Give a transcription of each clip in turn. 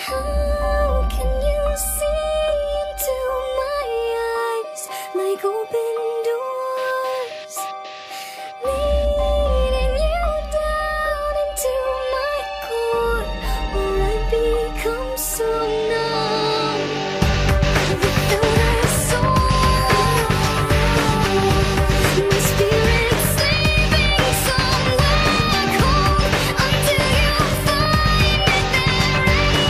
How can you see into my eyes like open doors, leading you down into my core, where I become so numb without a soul. My spirit's sleeping somewhere cold until you find it there.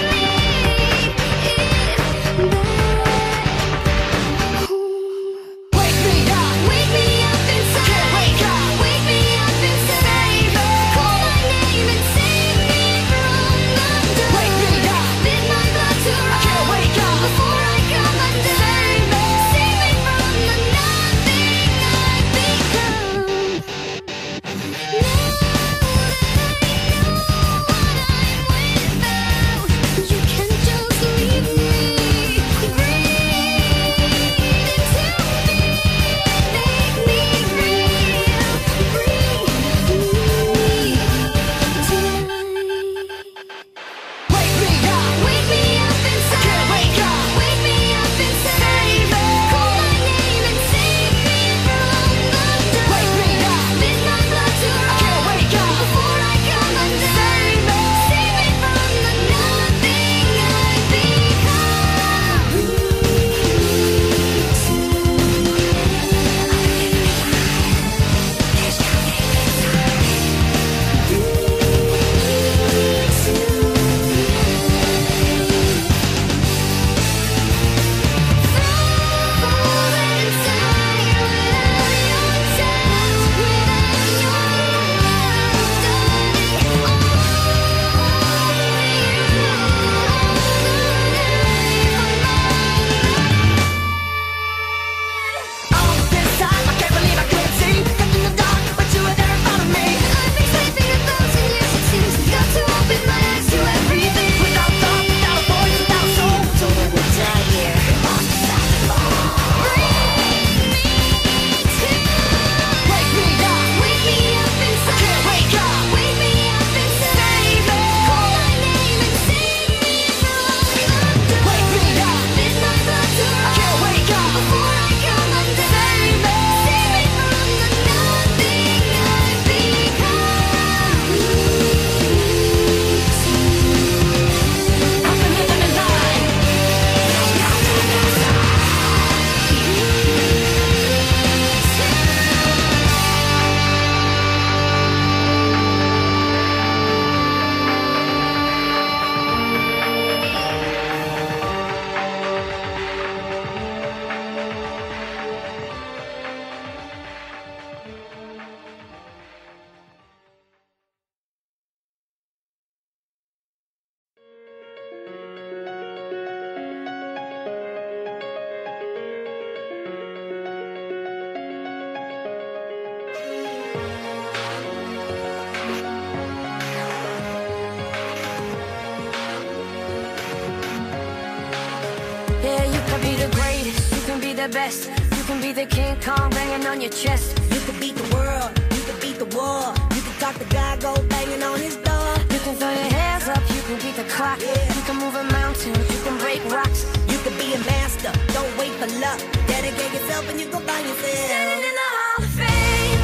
Yeah, you can be the greatest, you can be the best, you can be the King Kong banging on your chest. You can beat the world, you can beat the war. You can talk the guy, go banging on his door. You can throw your hands up, you can beat the clock. Yeah. You can move a mountain, you can break rocks. You can be a master, don't wait for luck. Dedicate yourself and you go find yourself. Standing in the Hall of Fame,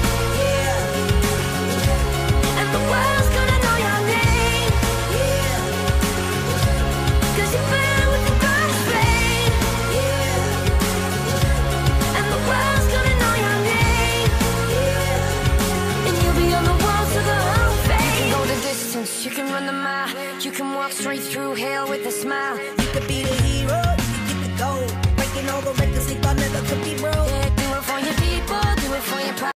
Yeah, and the world's gonna know your name, yeah, 'cause you burn with the God of flame, yeah, and the world's gonna know your name, yeah. and you'll be on the walls of the Hall of Fame. You can go the distance, you can run the mile, you can walk straight through hell with a smile. You could be the hero, you can get the gold. Breaking all the records they thought never could be broke. Yeah, do it for your people, do it for your pride.